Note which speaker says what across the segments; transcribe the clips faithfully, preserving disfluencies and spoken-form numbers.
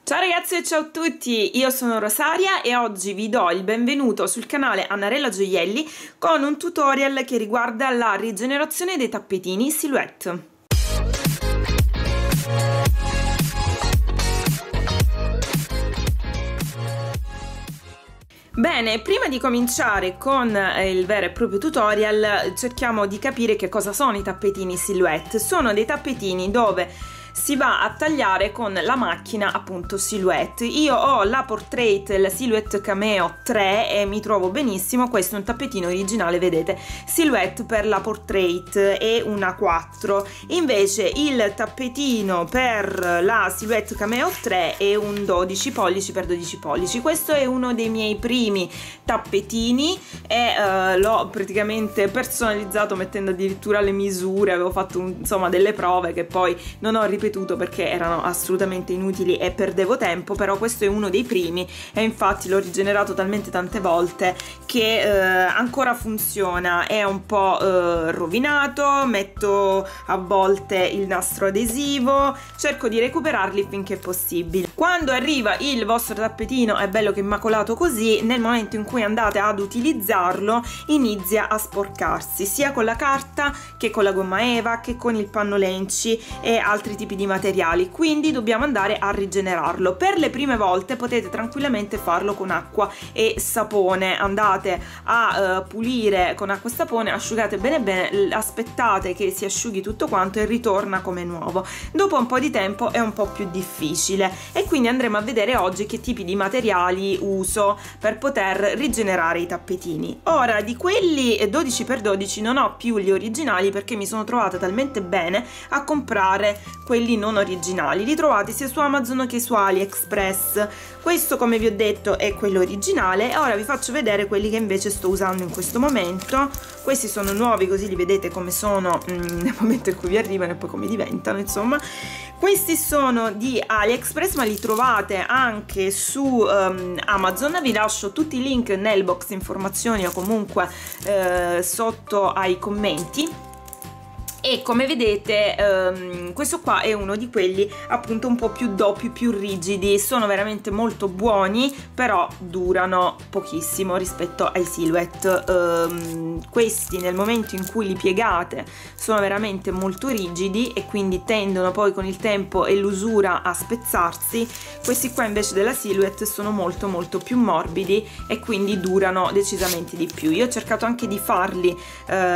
Speaker 1: Ciao ragazzi e ciao a tutti, io sono Rosaria e oggi vi do il benvenuto sul canale Annarella Gioielli con un tutorial che riguarda la rigenerazione dei tappetini Silhouette. Bene, prima di cominciare con il vero e proprio tutorial cerchiamo di capire che cosa sono i tappetini Silhouette. Sono dei tappetini dove si va a tagliare con la macchina appunto Silhouette. Io ho la Portrait, la Silhouette Cameo tre e mi trovo benissimo. Questo è un tappetino originale, vedete, Silhouette per la Portrait e una quattro. Invece il tappetino per la Silhouette Cameo tre è un dodici pollici per dodici pollici. Questo è uno dei miei primi tappetini e uh, l'ho praticamente personalizzato mettendo addirittura le misure. Avevo fatto un, insomma delle prove che poi non ho ripetuto perché erano assolutamente inutili e perdevo tempo, però questo è uno dei primi e infatti l'ho rigenerato talmente tante volte che eh, ancora funziona. È un po' eh, rovinato, metto a volte il nastro adesivo, cerco di recuperarli finché possibile. Quando arriva il vostro tappetino è bello che è immacolato così, nel momento in cui andate ad utilizzarlo inizia a sporcarsi sia con la carta che con la gomma eva che con il panno lenci e altri tipi di materiali, quindi dobbiamo andare a rigenerarlo. Per le prime volte potete tranquillamente farlo con acqua e sapone, andate a uh, pulire con acqua e sapone, asciugate bene bene, aspettate che si asciughi tutto quanto e ritorna come nuovo. Dopo un po' di tempo è un po' più difficile e quindi andremo a vedere oggi che tipi di materiali uso per poter rigenerare i tappetini. Ora, di quelli dodici per dodici non ho più gli originali perché mi sono trovata talmente bene a comprare quelli non originali. Li trovate sia su Amazon che su AliExpress. Questo, come vi ho detto, è quello originale e ora vi faccio vedere quelli che invece sto usando in questo momento. Questi sono nuovi, così li vedete come sono mm, nel momento in cui vi arrivano e poi come diventano, insomma. Questi sono di AliExpress, ma li trovate anche su um, Amazon. Vi lascio tutti i link nel box informazioni o comunque eh, sotto ai commenti. E come vedete um, questo qua è uno di quelli appunto un po' più doppi, più rigidi. Sono veramente molto buoni, però durano pochissimo rispetto ai Silhouette. Um, questi nel momento in cui li piegate sono veramente molto rigidi e quindi tendono poi con il tempo e l'usura a spezzarsi. Questi qua invece della Silhouette sono molto molto più morbidi e quindi durano decisamente di più. Io ho cercato anche di farli uh,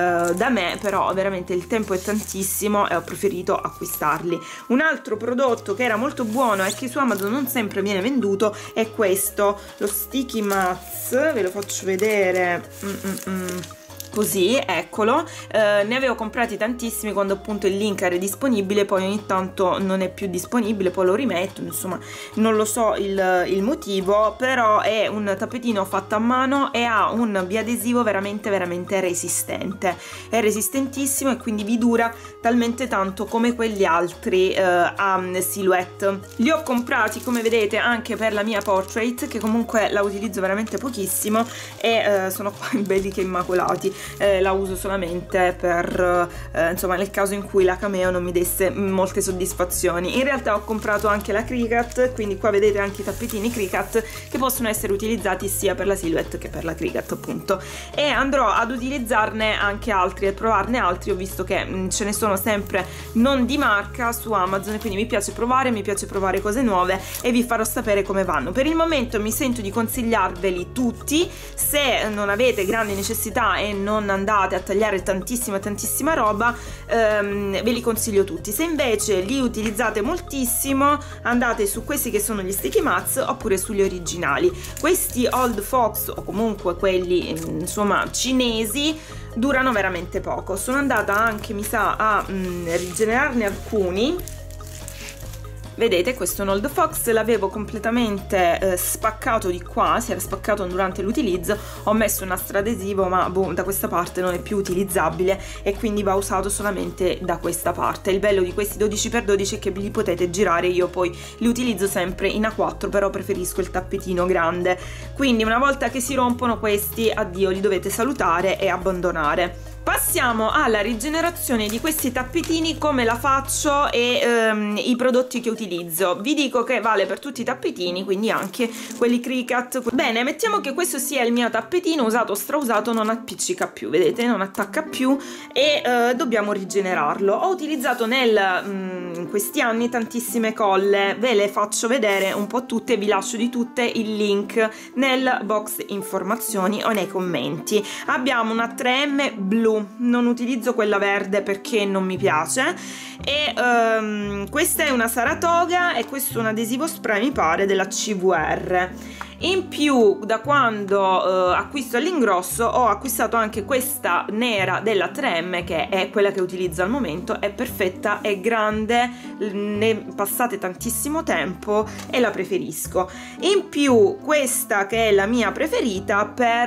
Speaker 1: da me, però veramente il tempo è tantissimo e ho preferito acquistarli. Un altro prodotto che era molto buono e che su Amazon non sempre viene venduto è questo, lo Sticky Mats. Ve lo faccio vedere. mm -mm -mm. Così, eccolo, eh, ne avevo comprati tantissimi quando appunto il link era disponibile, poi ogni tanto non è più disponibile, poi lo rimetto, insomma non lo so il, il motivo, però è un tappetino fatto a mano e ha un biadesivo veramente veramente resistente, è resistentissimo e quindi vi dura talmente tanto come quegli altri eh, a Silhouette. Li ho comprati, come vedete, anche per la mia Portrait, che comunque la utilizzo veramente pochissimo e eh, sono qua belli che immacolati. Eh, la uso solamente per eh, insomma nel caso in cui la Cameo non mi desse molte soddisfazioni. In realtà ho comprato anche la Cricut, quindi qua vedete anche i tappetini Cricut che possono essere utilizzati sia per la Silhouette che per la Cricut appunto, e andrò ad utilizzarne anche altri e provarne altri. Ho visto che mh, ce ne sono sempre non di marca su Amazon, quindi mi piace provare, mi piace provare cose nuove e vi farò sapere come vanno. Per il momento mi sento di consigliarveli tutti. Se non avete grandi necessità e non non andate a tagliare tantissima tantissima roba, ehm, ve li consiglio tutti. Se invece li utilizzate moltissimo andate su questi che sono gli Sticky Mats oppure sugli originali. Questi Old Fox o comunque quelli insomma cinesi durano veramente poco. Sono andata anche, mi sa, a mm, rigenerarne alcuni. Vedete, questo è un Old Fox, l'avevo completamente eh, spaccato di qua, si era spaccato durante l'utilizzo, ho messo un nastro adesivo ma boh, da questa parte non è più utilizzabile e quindi va usato solamente da questa parte. Il bello di questi dodici per dodici è che li potete girare, io poi li utilizzo sempre in A quattro, però preferisco il tappetino grande, quindi una volta che si rompono questi, addio, li dovete salutare e abbandonare. Passiamo alla rigenerazione di questi tappetini, come la faccio e ehm, i prodotti che utilizzo. Vi dico che vale per tutti i tappetini, quindi anche quelli Cricut. Bene, mettiamo che questo sia il mio tappetino usato, strausato, non appiccica più, vedete, non attacca più e eh, dobbiamo rigenerarlo. Ho utilizzato nel, mh, in questi anni tantissime colle, ve le faccio vedere un po' tutte, vi lascio di tutte il link nel box informazioni o nei commenti. Abbiamo una tre M blu, non utilizzo quella verde perché non mi piace, e um, questa è una Saratoga e questo è un adesivo spray, mi pare, della C V R. In più, da quando uh, acquisto all'ingrosso, ho acquistato anche questa nera della tre M, che è quella che utilizzo al momento. È perfetta, è grande, ne passate tantissimo tempo e la preferisco. In più, questa che è la mia preferita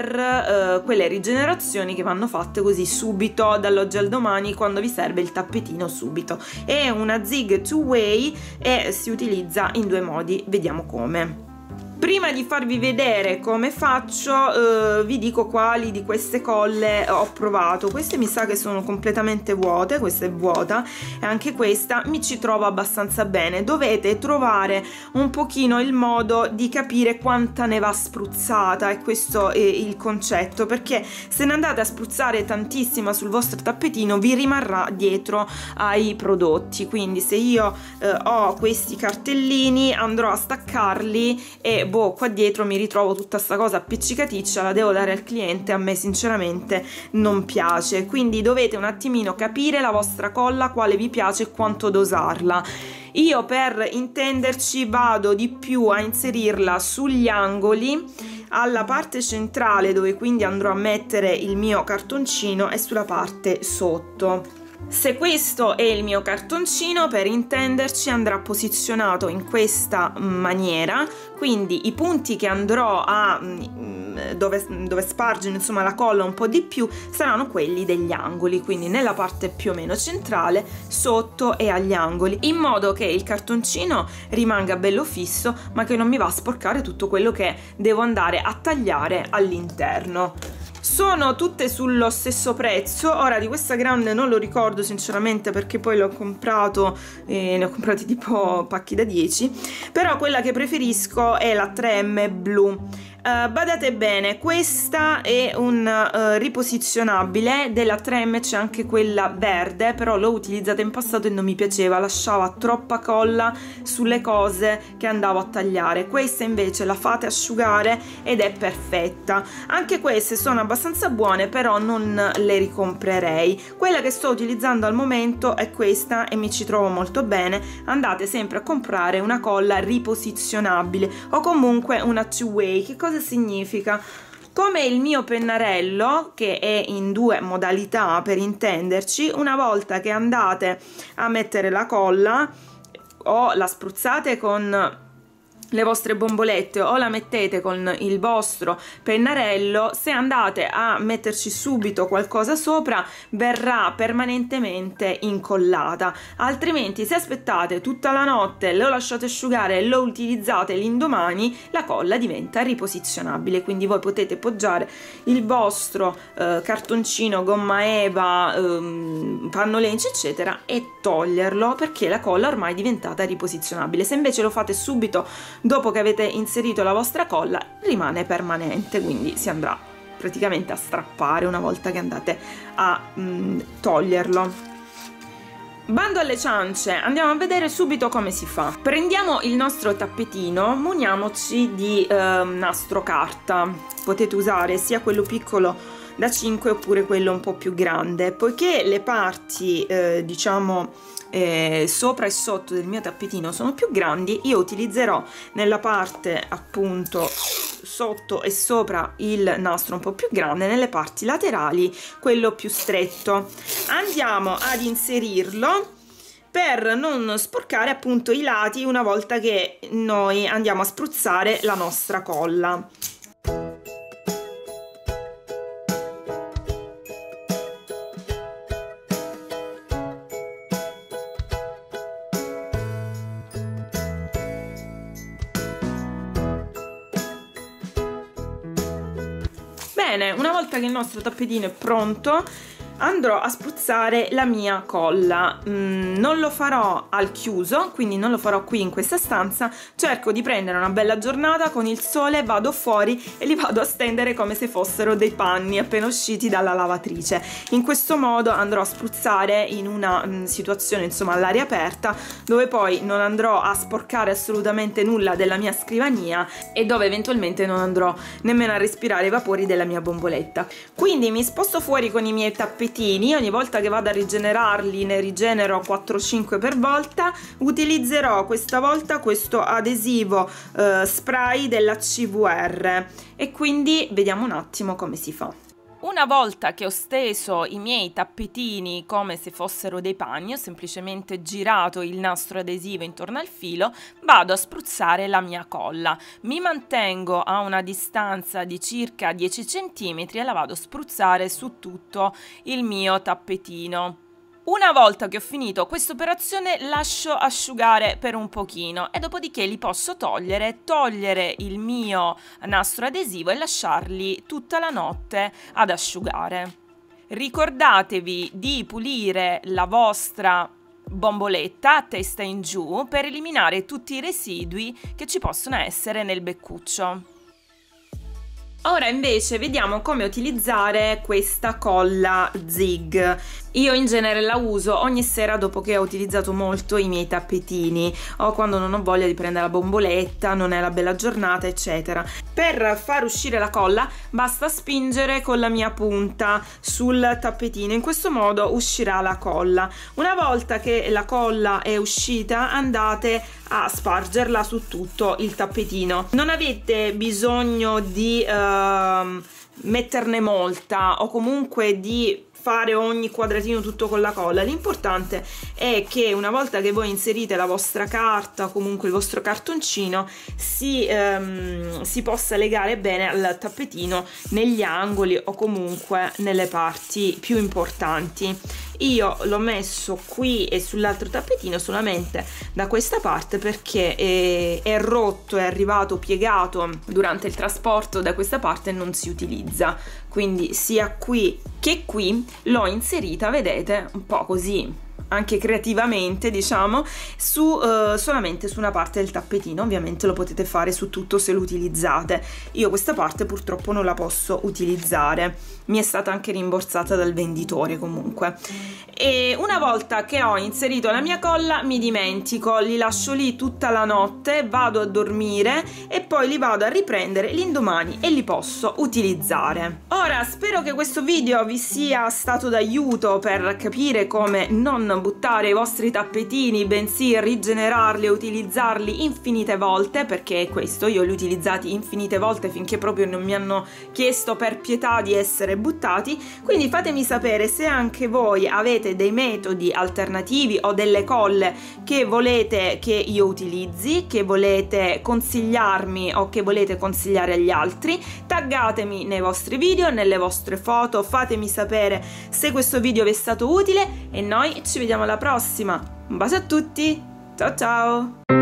Speaker 1: per uh, quelle rigenerazioni che vanno fatte così subito, dall'oggi al domani, quando vi serve il tappetino subito. È una Zig two way e si utilizza in due modi, vediamo come. Prima di farvi vedere come faccio, eh, vi dico quali di queste colle ho provato. Queste mi sa che sono completamente vuote, questa è vuota e anche questa mi ci trovo abbastanza bene. Dovete trovare un pochino il modo di capire quanta ne va spruzzata, e questo è il concetto, perché se ne andate a spruzzare tantissima sul vostro tappetino vi rimarrà dietro ai prodotti. Quindi se io eh, ho questi cartellini andrò a staccarli e boh, qua dietro mi ritrovo tutta sta cosa appiccicaticcia, la devo dare al cliente, a me sinceramente non piace. Quindi dovete un attimino capire la vostra colla, quale vi piace e quanto dosarla. Io, per intenderci, vado di più a inserirla sugli angoli, alla parte centrale dove quindi andrò a mettere il mio cartoncino, e sulla parte sotto. Se questo è il mio cartoncino, per intenderci, andrà posizionato in questa maniera, quindi i punti che andrò a dove, dove spargere insomma la colla un po' di più saranno quelli degli angoli, quindi nella parte più o meno centrale, sotto e agli angoli, in modo che il cartoncino rimanga bello fisso ma che non mi va a sporcare tutto quello che devo andare a tagliare all'interno. Sono tutte sullo stesso prezzo. Ora, di questa grande non lo ricordo sinceramente perché poi l'ho comprato e ne ho comprati tipo pacchi da dieci, però quella che preferisco è la tre M blu. Uh, badate bene, questa è un uh, riposizionabile. Della tre M c'è anche quella verde, però l'ho utilizzata in passato e non mi piaceva, lasciava troppa colla sulle cose che andavo a tagliare. Questa invece la fate asciugare ed è perfetta. Anche queste sono abbastanza buone, però non le ricomprerei. Quella che sto utilizzando al momento è questa e mi ci trovo molto bene. Andate sempre a comprare una colla riposizionabile o comunque una two way. Che cosa significa? Come il mio pennarello, che è in due modalità per intenderci, una volta che andate a mettere la colla o la spruzzate con le vostre bombolette o la mettete con il vostro pennarello, se andate a metterci subito qualcosa sopra verrà permanentemente incollata. Altrimenti, se aspettate tutta la notte, lo lasciate asciugare e lo utilizzate l'indomani, la colla diventa riposizionabile. Quindi voi potete poggiare il vostro eh, cartoncino, gomma eva, ehm, pannolenti eccetera e toglierlo, perché la colla ormai è diventata riposizionabile. Se invece lo fate subito dopo che avete inserito la vostra colla, rimane permanente, quindi si andrà praticamente a strappare una volta che andate a mm, toglierlo. Bando alle ciance, andiamo a vedere subito come si fa. Prendiamo il nostro tappetino, muniamoci di eh, nastro carta. Potete usare sia quello piccolo da cinque oppure quello un po' più grande. Poiché le parti eh, diciamo eh, sopra e sotto del mio tappetino sono più grandi, io utilizzerò nella parte appunto sotto e sopra il nastro un po' più grande, nelle parti laterali quello più stretto. Andiamo ad inserirlo per non sporcare appunto i lati una volta che noi andiamo a spruzzare la nostra colla. Bene, una volta che il nostro tappetino è pronto, andrò a spruzzare la mia colla. Mm, non lo farò al chiuso, quindi non lo farò qui in questa stanza. Cerco di prendere una bella giornata con il sole, vado fuori e li vado a stendere come se fossero dei panni appena usciti dalla lavatrice. In questo modo andrò a spruzzare in una mm, situazione insomma all'aria aperta, dove poi non andrò a sporcare assolutamente nulla della mia scrivania e dove eventualmente non andrò nemmeno a respirare i vapori della mia bomboletta. Quindi mi sposto fuori con i miei tappetini. Ogni volta che vado a rigenerarli ne rigenero quattro cinque per volta. Utilizzerò questa volta questo adesivo eh, spray della C V R e quindi vediamo un attimo come si fa. Una volta che ho steso i miei tappetini come se fossero dei panni, ho semplicemente girato il nastro adesivo intorno al filo, vado a spruzzare la mia colla. Mi mantengo a una distanza di circa dieci centimetri e la vado a spruzzare su tutto il mio tappetino. Una volta che ho finito questa operazione lascio asciugare per un pochino e dopodiché li posso togliere, togliere il mio nastro adesivo e lasciarli tutta la notte ad asciugare. Ricordatevi di pulire la vostra bomboletta a testa in giù per eliminare tutti i residui che ci possono essere nel beccuccio. Ora invece vediamo come utilizzare questa colla Zig. Io in genere la uso ogni sera dopo che ho utilizzato molto i miei tappetini o quando non ho voglia di prendere la bomboletta, non è la bella giornata, eccetera. Per far uscire la colla basta spingere con la mia punta sul tappetino, in questo modo uscirà la colla. Una volta che la colla è uscita andate a spargerla su tutto il tappetino. Non avete bisogno di uh, metterne molta o comunque di fare ogni quadratino tutto con la colla. L'importante è che una volta che voi inserite la vostra carta o comunque il vostro cartoncino si, ehm, si possa legare bene al tappetino negli angoli o comunque nelle parti più importanti. Io l'ho messo qui e sull'altro tappetino solamente da questa parte perché è, è rotto, è arrivato piegato durante il trasporto da questa parte e non si utilizza, quindi sia qui che qui l'ho inserita, vedete, un po' così anche creativamente, diciamo, su uh, solamente su una parte del tappetino. Ovviamente lo potete fare su tutto se lo utilizzate. Io questa parte purtroppo non la posso utilizzare, mi è stata anche rimborsata dal venditore comunque. E una volta che ho inserito la mia colla mi dimentico, li lascio lì tutta la notte, vado a dormire e poi li vado a riprendere l'indomani e li posso utilizzare. Ora spero che questo video vi sia stato d'aiuto per capire come non buttare i vostri tappetini, bensì rigenerarli e utilizzarli infinite volte, perché è questo, io li ho utilizzati infinite volte finché proprio non mi hanno chiesto per pietà di essere buttati. Quindi fatemi sapere se anche voi avete dei metodi alternativi o delle colle che volete che io utilizzi, che volete consigliarmi o che volete consigliare agli altri. Taggatemi nei vostri video, nelle vostre foto, fatemi sapere se questo video vi è stato utile e noi ci vediamo alla prossima. Un bacio a tutti, ciao ciao!